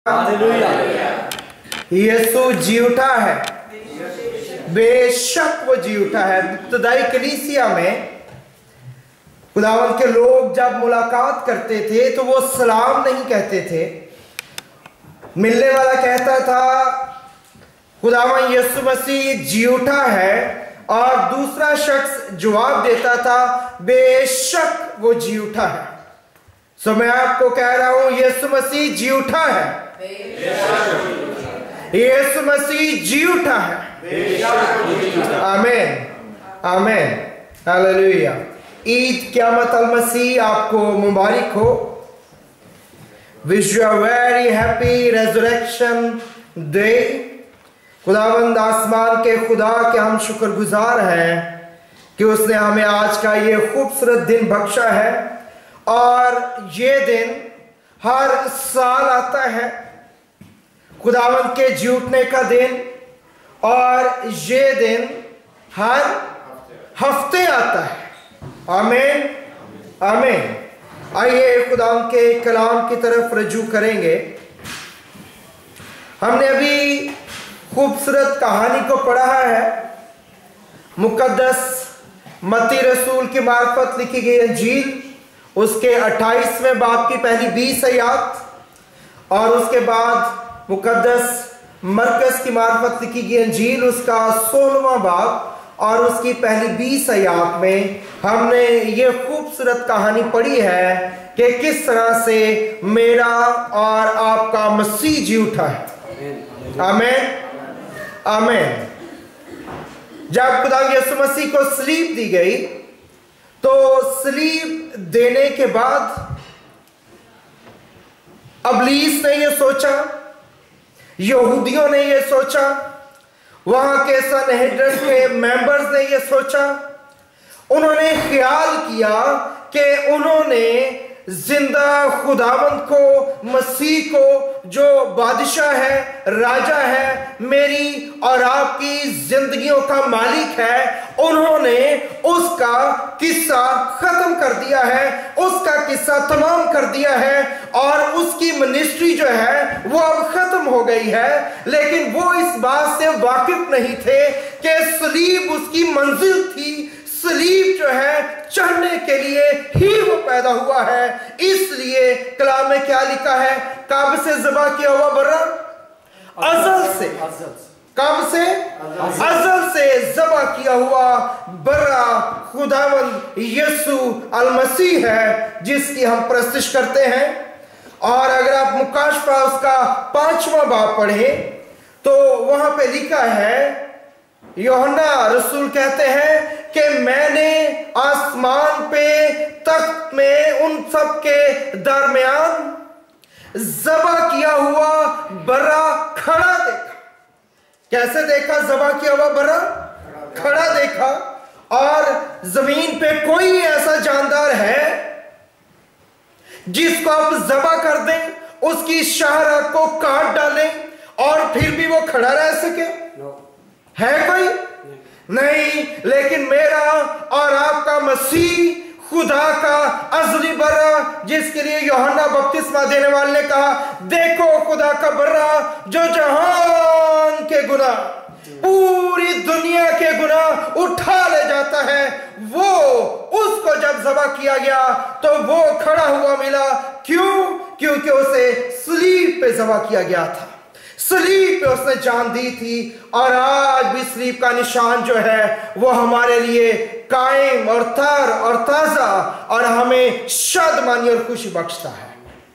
यीशु जी उठा है, बेशक वो जी उठा है। इब्तदाई कलीसिया में खुदावंद के लोग जब मुलाकात करते थे तो वो सलाम नहीं कहते थे। मिलने वाला कहता था खुदावंद यीशु मसीह जी उठा है, और दूसरा शख्स जवाब देता था बेशक वो जी उठा है। सो मैं आपको कह रहा हूं यीशु मसीह जी उठा है, यीशु मसीह जी उठा है। आमीन आमीन हालेलुया। ईद क़यामत अल मसीह आपको मुबारक हो। Wish you a very happy resurrection day. खुदावंद आसमान के खुदा के हम शुक्रगुजार हैं कि उसने हमें आज का ये खूबसूरत दिन बख्शा है, और ये दिन हर साल आता है, खुदावंद के जी उठने का दिन, और ये दिन हर हफ्ते आता है। आमीन आमीन। आइए खुदावंद के कलाम की तरफ रजू करेंगे। हमने अभी खूबसूरत कहानी को पढ़ा है, मुकद्दस मत्ती रसूल की मार्फत लिखी गई अंजील, उसके 28वें बाब की पहली 20 आयत, और उसके बाद मुकद्दस मरकस की मार्फत लिखी गई अंजील, उसका 16वां बाब और उसकी पहली 20 आयत में हमने ये खूबसूरत कहानी पढ़ी है कि किस तरह से मेरा और आपका मसीह जी उठा है। आमीन आमीन। जब खुदा यीशु मसीह को सलीब दी गई तो सलीब देने के बाद अबलीस ने यह सोचा, यहूदियों ने यह सोचा, वहां के सनहेड्रिन के मेंबर्स ने यह सोचा, उन्होंने ख्याल किया कि उन्होंने जिंदा खुदावंद को, मसीह को, जो बादशाह है, राजा है, मेरी और आपकी जिंदगियों का मालिक है, उन्होंने उसका किस्सा खत्म कर दिया है, उसका किस्सा तमाम कर दिया है, और उसकी मिनिस्ट्री जो है वो अब खत्म हो गई है। लेकिन वो इस बात से वाकिफ नहीं थे कि सलीब उसकी मंजिल थी, सलीब जो है चढ़ने के लिए ही वो पैदा हुआ है। इसलिए कलाम में क्या लिखा है? कब से ज़बा किया हुआ बर्रा? अज़ल से। कब से? अज़ल से ज़बा किया हुआ बर्रा खुदावंद यीशु अल मसीह है, जिसकी हम प्रस्तुत करते हैं। और अगर आप मुकाशफा उसका 5वां बाब पढ़ें तो वहां पे लिखा है, यूहन्ना रसूल कहते हैं कि मैंने आसमान पे तख्त में उन सब के दरमियान ज़बा किया हुआ बर्रा खड़ा देखा। कैसे देखा? ज़बा किया हुआ बर्रा खड़ा देखा। और जमीन पे कोई ऐसा जानदार है जिसको आप ज़बा कर दें, उसकी शाहराह को काट डालें और फिर भी वो खड़ा रह सके? है कोई? नहीं। लेकिन मेरा और आपका मसीह, खुदा का अज़ली बर्रा, जिसके लिए यूहन्ना बपतिस्मा देने वाले ने कहा, देखो खुदा का बर्रा जो जहान के गुनाह, पूरी दुनिया के गुनाह उठा ले जाता है, वो उसको जब ज़बा किया गया तो वो खड़ा हुआ मिला। क्यों? क्योंकि उसे सलीब पे ज़बा किया गया था, सलीब पे उसने जान दी थी। और आज भी सलीब का निशान जो है वो हमारे लिए कायम और तर और ताजा और हमें शादमानी और खुशी बख्शता है।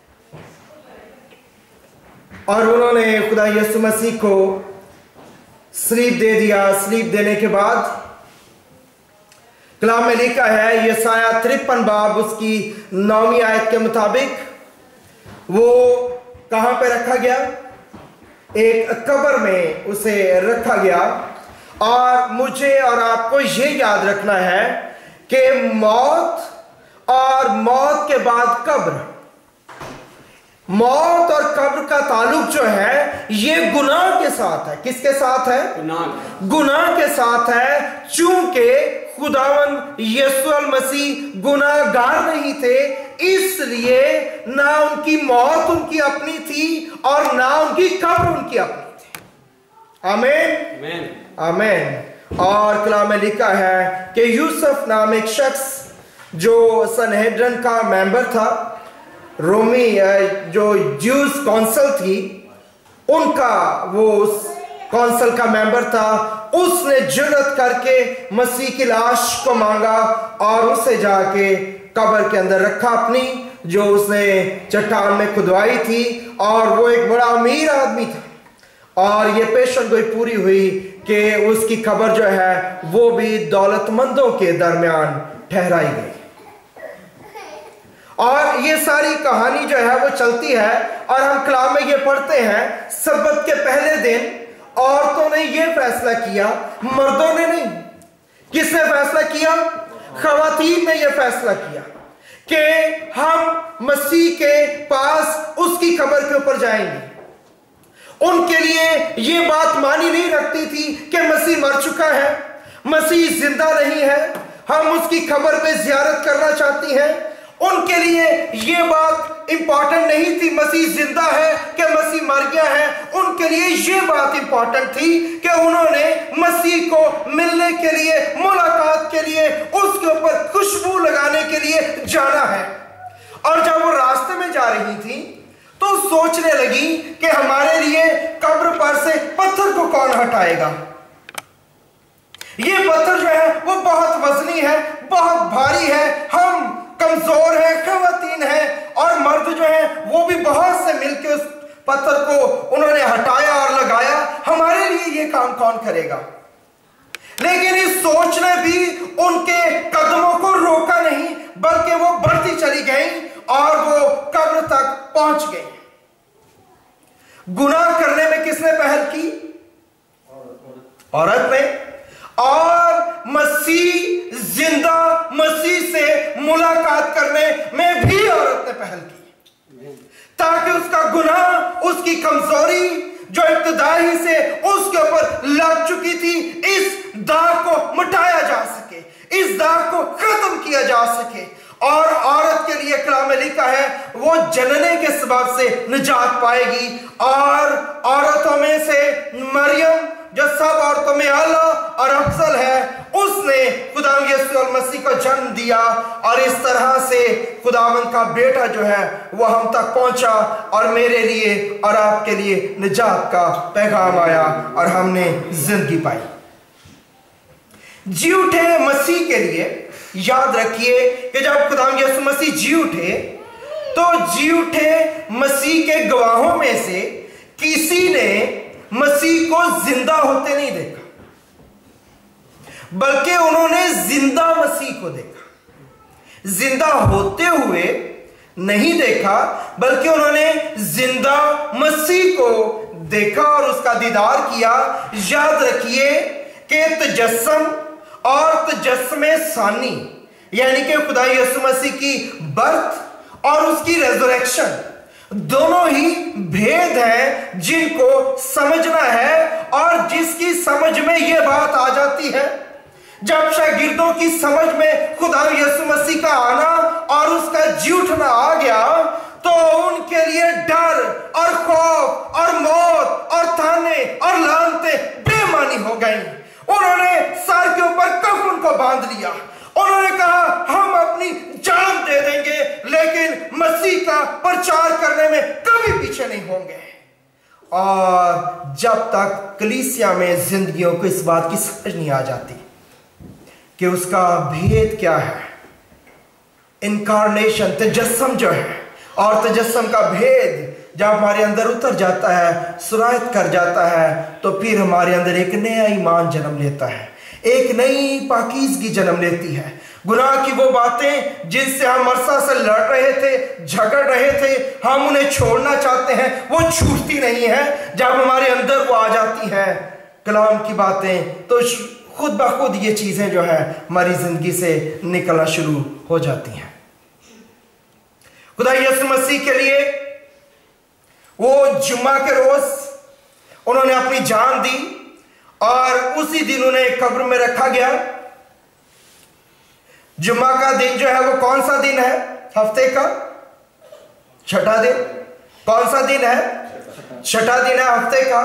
और उन्होंने खुदा यीशु मसीह को सलीब दे दिया। सलीब देने के बाद कलाम में लिखा है, यशायाह 53 बाब उसकी 9वीं आयत के मुताबिक वो कहां पे रखा गया? एक कब्र में उसे रखा गया। और मुझे और आपको ये याद रखना है कि मौत और मौत के बाद कब्र, मौत और कब्र का ताल्लुक जो है ये गुनाह के साथ है। किसके साथ है? गुनाह के साथ है। चूंकि खुदावंद यीशु मसीह गुनाहगार नहीं थे, इसलिए ना उनकी मौत उनकी अपनी थी और ना उनकी कब्र उनकी अपनी थी। आमीन आमीन। और कलाम में लिखा है कि यूसुफ नाम एक शख्स जो सनहेड्रन का मेंबर था, रोमी जो ज्यूज काउंसिल थी उनका, वो उस काउंसिल का मेंबर था, उसने जुर्रत करके मसीह की लाश को मांगा और उसे जाके कब्र के अंदर रखा अपनी, जो उसने चट्टान में खुदवाई थी। और वो एक बड़ा अमीर आदमी था और ये पेशन गोई पूरी हुई कि उसकी कब्र जो है वो भी दौलतमंदों के दरमियान ठहराई गई। और ये सारी कहानी जो है वो चलती है और हम कलाम में ये पढ़ते हैं, सब्बत के पहले दिन औरतों ने ये फैसला किया, मर्दों ने नहीं। किसने फैसला किया? खवातीन ने यह फैसला किया कि हम मसीह के पास उसकी कब्र के ऊपर जाएंगे। उनके लिए यह बात मानी नहीं रखती थी कि मसीह मर चुका है, मसीह जिंदा नहीं है, हम उसकी कब्र पे जियारत करना चाहती हैं। उनके लिए यह बात इंपॉर्टेंट नहीं थी मसीह जिंदा है कि मसीह मर गया है। उनके लिए यह बात इंपॉर्टेंट थी कि उन्होंने मसीह को मिलने के लिए, मुलाकात के लिए, उसके ऊपर खुशबू लगाने के लिए जाना है। और जब वो रास्ते में जा रही थी तो सोचने लगी कि हमारे लिए कब्र पर से पत्थर को कौन हटाएगा। ये पत्थर जो है वो बहुत वजनी है, बहुत भारी है, हम कमजोर है, खवातीन है और मर्द जो है वो भी बहुत से मिलकर उस पत्थर को उन्होंने हटाया और लगाया। हमारे लिए ये काम कौन करेगा? लेकिन इस सोच ने भी उनके कदमों को रोका नहीं, बल्कि वो बढ़ती चली गई और वो कब्र तक पहुंच गई। गुनाह करने में किसने पहल की? औरत ने। और मसीह जिंदा मसीह से मुलाकात करने में भी औरत ने पहल की, ताकि उसका गुनाह, उसकी कमजोरी जो इब्तिदाई से उसके ऊपर लग चुकी थी, इस दाग को मिटाया जा सके, इस दाग को खत्म किया जा सके। और औरत के लिए कलाम में लिखा है वो जनने के सबब से निजात पाएगी। और औरतों में से मरियम जो सब औरतों में आला और अफजल है, उसने खुदावंद यीशु मसीह को जन्म दिया और इस तरह से खुदावंद का बेटा जो है वो हम तक पहुंचा और मेरे लिए और आपके लिए निजात का पैगाम आया और हमने जिंदगी पाई। जी उठे मसीह के लिए याद रखिए कि जब खुदावंद यीशु मसीह जी उठे तो जी उठे मसीह के गवाहों में से किसी ने मसीह को जिंदा होते नहीं देखा, बल्कि उन्होंने जिंदा मसीह को देखा। जिंदा होते हुए नहीं देखा, बल्कि उन्होंने जिंदा मसीह को देखा और उसका दीदार किया। याद रखिए कि तजस्सम और तजस्समे सानी यानी कि खुदा यीशु मसीह की बर्थ और उसकी रेजरेक्शन दोनों ही भेद हैं जिनको समझना है। और जिसकी समझ में यह बात आ जाती है, जब शागिर्दों की समझ में खुदा यीशु मसीह का आना और उसका जी उठना आ गया, तो उनके लिए डर और खौफ और मौत और ताने और लानते बेमानी हो गई। उन्होंने सर के ऊपर कफन को बांध लिया, उन्होंने कहा हम अपनी जान दे देंगे लेकिन मसीह का प्रचार करने में कभी पीछे नहीं होंगे। और जब तक कलीसिया में जिंदगियों को इस बात की समझ नहीं आ जाती कि उसका भेद क्या है, इनकारनेशन तजस्सम जो है, और तजस्सम का भेद जब हमारे अंदर उतर जाता है, सुरायत कर जाता है, तो फिर हमारे अंदर एक नया ईमान जन्म लेता है, एक नई पाकीज़गी जन्म लेती है। गुनाह की वो बातें जिनसे हम अरसा से लड़ रहे थे, झगड़ रहे थे, हम उन्हें छोड़ना चाहते हैं, वो छूटती नहीं है। जब हमारे अंदर वो आ जाती हैं कलाम की बातें, तो खुद ब खुद ये चीजें जो है हमारी जिंदगी से निकलना शुरू हो जाती हैं। खुदा यीशु मसीह के लिए वो जुम्मा के रोज उन्होंने अपनी जान दी और उसी दिन उन्हें कब्र में रखा गया। जुम्मा का दिन जो है वो कौन सा दिन है? हफ्ते का? छठा दिन। कौन सा दिन है? छठा दिन है हफ्ते का।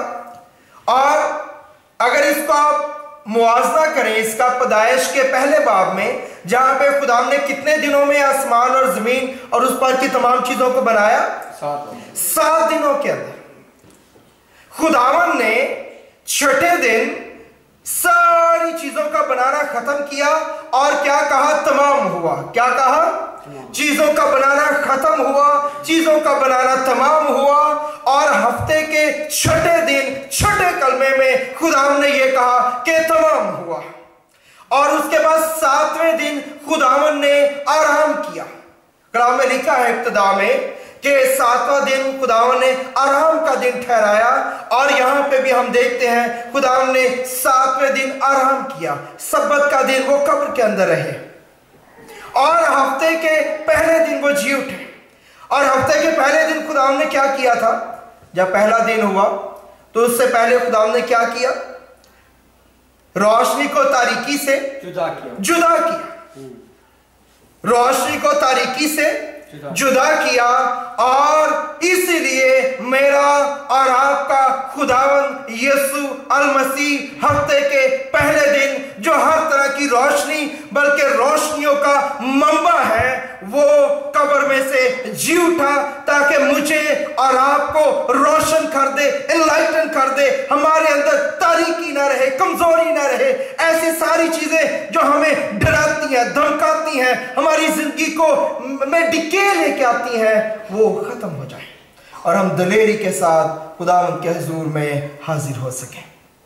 और अगर इसको आप मुआवजा करें इसका पैदाइश के पहले बाब में, जहां पे खुदा ने कितने दिनों में आसमान और जमीन और उस पर की तमाम चीजों को बनाया? 7 दिनों के अंदर। खुदावन ने छठे दिन सारी चीजों का बनाना खत्म किया और क्या कहा? तमाम हुआ। क्या कहा? चीजों का बनाना खत्म हुआ, चीजों का बनाना तमाम हुआ। और हफ्ते के छठे दिन छठे कलमे में खुदावन ने यह कहा कि तमाम हुआ। और उसके बाद 7वें दिन खुदावन ने आराम किया। कलाम में लिखा है इब्तिदा में कि 7वां दिन खुदावन ने आराम का दिन ठहराया। और यहां पे भी हम देखते हैं खुदावन ने 7वें दिन आराम किया। सब्बत का दिन वो कब्र के अंदर रहे और हफ्ते के पहले दिन वो जी उठे। और हफ्ते के पहले दिन खुदावन ने क्या किया था? जब पहला दिन हुआ तो उससे पहले खुदावन ने क्या किया? रोशनी को तारीकी से जुदा किया। रोशनी को तारीकी से जुदा किया। और इसीलिए मेरा और आपका खुदावन यीशु अल मसीह हफ्ते के पहले दिन जो हर तरह की रोशनी बल्कि रोशनियों का मंबा है, वो कब्र में से जी उठा ताकि मुझे और आपको रोशन कर दे, एनलाइटन कर दे। हमारे अंदर तारीकी ना रहे, कमजोरी ना रहे। ऐसी सारी चीजें जो हमें डराती हैं, धमकाती हैं, हमारी जिंदगी को में डिके लेके आती हैं, वो खत्म हो जाए और हम दलेरी के साथ खुदावंद के हुजूर में हाजिर हो सकें।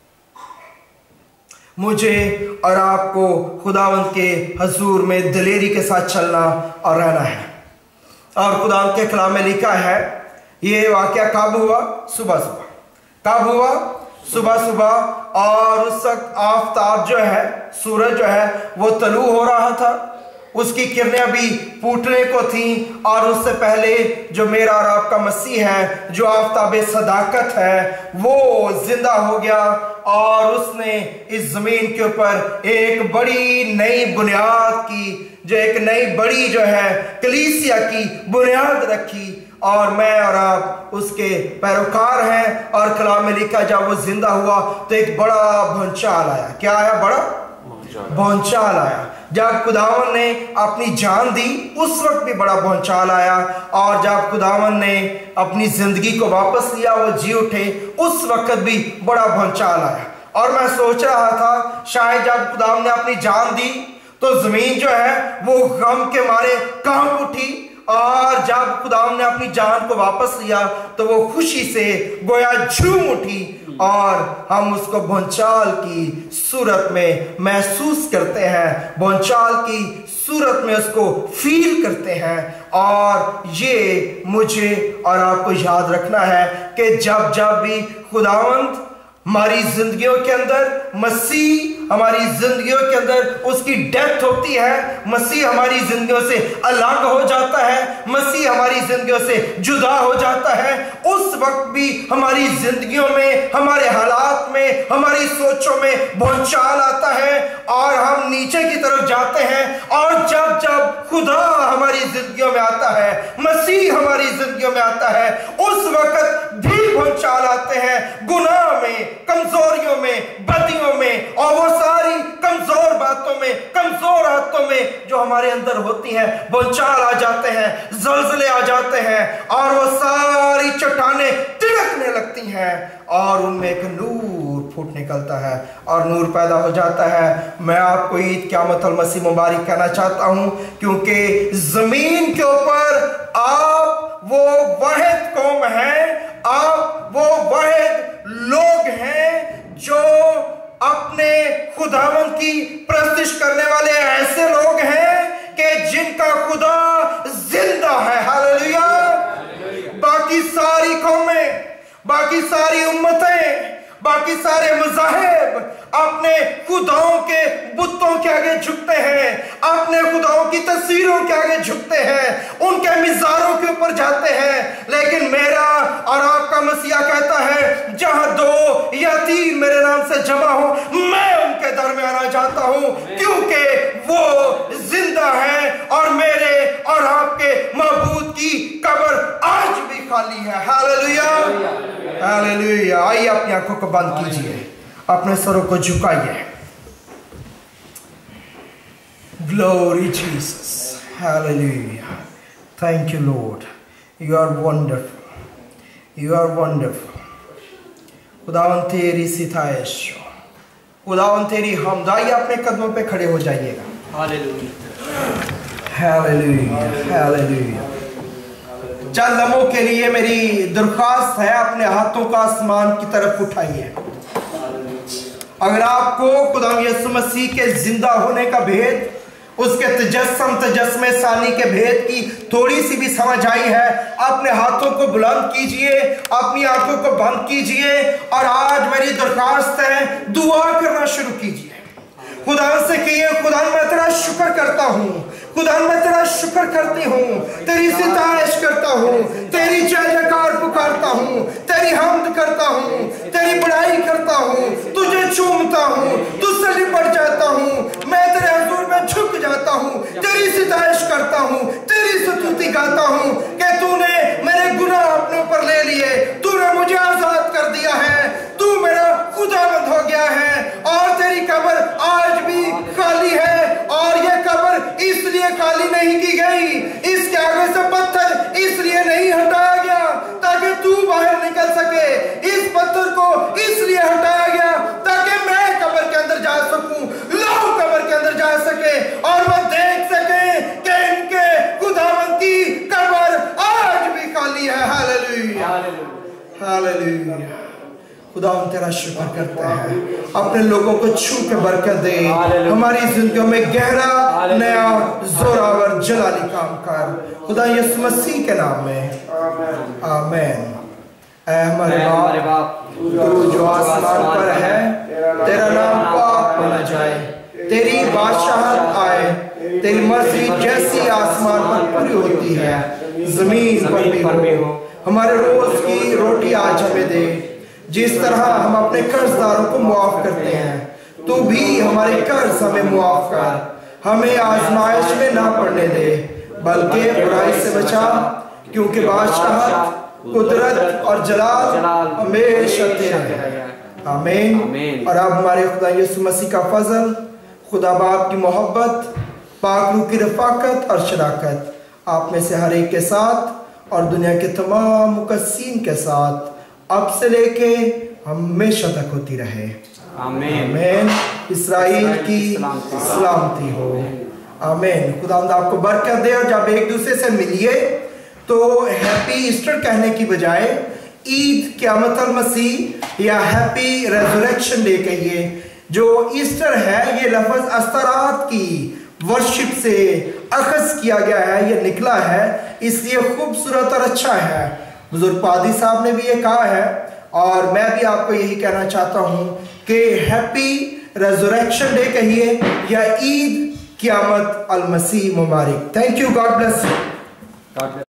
मुझे और आपको खुदावंद के हुजूर में दलेरी के साथ चलना और रहना है। और खुदावंद के कलाम में लिखा है, ये वाकया कब हुआ? सुबह सुबह। कब हुआ? सुबह सुबह। और उस वक्त आफताब जो है, सूरज जो है, वो तलू हो रहा था। उसकी किरणें अभी फूटने को थी। और उससे पहले जो मेरा और आपका मसीह है, जो आफताब सदाकत है, वो जिंदा हो गया और उसने इस जमीन के ऊपर एक बड़ी नई बुनियाद की, जो एक नई बड़ी जो है कलीसिया की बुनियाद रखी। और मैं और आप उसके पैरोकार हैं। और कलाम में लिखा, जब वो जिंदा हुआ तो एक बड़ा भूचाल आया। क्या आया? बड़ा भूचाल आया। जब खुदावन ने अपनी जान दी उस वक्त भी बड़ा भूचाल आया। और जब खुदावन ने अपनी जिंदगी को वापस लिया, वो जी उठे, उस वक्त भी बड़ा भूचाल आया। और मैं सोच रहा था शायद जब खुदावन ने अपनी जान दी तो जमीन जो है वो गम के मारे कांप उठी। और जब खुदावन ने अपनी जान को वापस लिया तो वो खुशी से गोया झूम उठी। और हम उसको भूचाल की सूरत में महसूस करते हैं, भूचाल की सूरत में उसको फील करते हैं। और ये मुझे और आपको याद रखना है कि जब जब भी खुदावंद हमारी जिंदगियों के अंदर, मसीह हमारी जिंदगियों के अंदर उसकी डेथ होती है, मसीह हमारी जिंदगियों से अलग हो जाता है, मसीह हमारी जिंदगियों से जुदा हो जाता है, उस वक्त भी हमारी जिंदगियों में, हमारे हालात में, हमारी सोचों में भूचाल आता है और हम नीचे की तरफ जाते हैं। और जब जब खुदा हमारी जिंदगियों में आता है, मसीह हमारी जिंदगियों में आता है, उस वक्त भी भूचाल आते हैं गुनाह में, कमजोरियों में, बदियों में और वो सारी कमजोर बातों में, कमजोर आदतों में जो हमारे अंदर होती हैं, भूचाल आ जाते हैं, जलजले आ जाते हैं और वो सारी चट्टानें तिड़कने लगती हैं और उनमें एक नूर फूट निकलता है और नूर पैदा हो जाता है। मैं आपको ईद क़यामत अल मसीह मुबारक कहना चाहता हूं, क्योंकि जमीन के ऊपर आप वो वाहिद कौम हैं, आप वो वाहिद लोग हैं जो अपने खुदावन की प्रस्तिश करने वाले ऐसे लोग हैं कि जिनका खुदा जिंदा है। हालेलुया। बाकी सारी कौमें, बाकी सारी उम्मतें, बाकी सारे मज़ाहिब अपने खुदाओं के बुतों के आगे झुकते हैं, अपने खुदाओं की तस्वीरों के आगे झुकते हैं, उनके मिज़ारों के ऊपर जाते हैं। लेकिन मेरा और आपका मसीहा कहता है, जहां 2 या 3 मेरे नाम से जमा हो, मैं उनके दरमियान आ जाता हूं, क्योंकि वो जिंदा है और मेरे और आपके खाली है। Hallelujah, hallelujah. आइए अपनी आंखों को बंद कीजिए, अपने सरों को झुकाइए। Glory Jesus, hallelujah. Thank you Lord, you are wonderful, you are wonderful. खुदावन तेरी सिताइश हो, खुदावन तेरी हमद। आइए अपने कदमों पे खड़े हो जाइएगा। Hallelujah, hallelujah, hallelujah. चंद लम्हों के लिए मेरी दरख्वास्त है, अपने हाथों का आसमान की तरफ उठाइए। अगर आपको खुदा यीशु मसीह के जिंदा होने का भेद, उसके तजस्मे सानी के भेद की थोड़ी सी भी समझ आई है, अपने हाथों को बुलंद कीजिए, अपनी आंखों को बंद कीजिए और आज मेरी दरख्वास्त है, दुआ करना शुरू कीजिए। खुदा से कहिए, खुदा मैं तेरा शुक्र करता हूँ, खुदा मैं तेरा शुक्र करती हूँ, तेरी सिताइश करता हूँ, तेरी जय जयकार पुकारता हूँ, तेरी हमद करता हूँ, तेरी बड़ाई करता हूँ, तुझे चूमता हूँ, तुझसे लिपट जाता हूँ, मैं तेरे हुजूर में झुक जाता हूँ, तेरी सिताइश करता हूँ, तेरी स्तुति गाता हूँ कि तूने मेरे गुनाह अपने ऊपर ले लिए, तूने मुझे आजाद कर दिया है, तू मेरा खुदावंद हो गया है और तेरी कब्र आज भी खाली है। और ये कब्र इसलिए खाली नहीं की गई, इसके आगे से पत्थर इसलिए नहीं हटाया गया ताकि तू बाहर निकल सके, इस पत्थर को इसलिए हटाया गया ताकि मैं कब्र के अंदर जा सकूं, लोग कब्र के अंदर जा सके और वो देख सके कि इनके खुदावंद की कब्र आज भी खाली है। Hallelujah, hallelujah. खुदा हम तेरा शुक्र करते हैं, अपने लोगों को छू के बरकत दे, हमारी जिंदगियों में गहरा नया जोरावर जलाली काम कर, खुदा यीशु मसीह के नाम में, आमीन। ऐ हमारे बाप, तू जो आसमान पर है, तेरा नाम पाक माना जाए, तेरी बादशाहत आए, तेरी मर्जी जैसी आसमान पर पूरी होती है जमीन पर भी हो। हमारे रोज की रोटी आज हमें दे, जिस तरह हम अपने कर्जदारों को मुआफ करते हैं, तू भी हमारे कर्ज हमें मुआफ कर, हमें आजमाइश में ना पड़ने दे, बल्कि बुराई से बचा, क्योंकि बादशाहत, कुदरत और जलाल हमेशा तेरा है। आमीन। और अब हमारे खुदा यीशु मसीह का फजल, खुदा बाप की मोहब्बत, पाक रूह की रफाकत और शराकत आप में से हर एक के साथ और दुनिया के तमाम मुकस्सीन के साथ अब से लेके हमेशा तक होती रहे। आमीन। इस्राएल की सलामती हो। आमीन। खुदावंद आपको बरकत दे। और जब एक दूसरे से मिलिए तो हैप्पी ईस्टर कहने की बजाय ईद क़यामत अल मसीह या हैप्पी रेज़रेक्शन डे कहिए। जो ईस्टर है ये लफ्ज़ अस्तरात की वर्शिप से अखज़ किया गया है, ये निकला है, इसलिए खूबसूरत और अच्छा है। बुजुर्ग पादी साहब ने भी ये कहा है और मैं भी आपको यही कहना चाहता हूँ कि हैप्पी रेज़रेक्शन डे कहिए या ईद क़यामत अल मसीह मुबारक। Thank you, God bless you.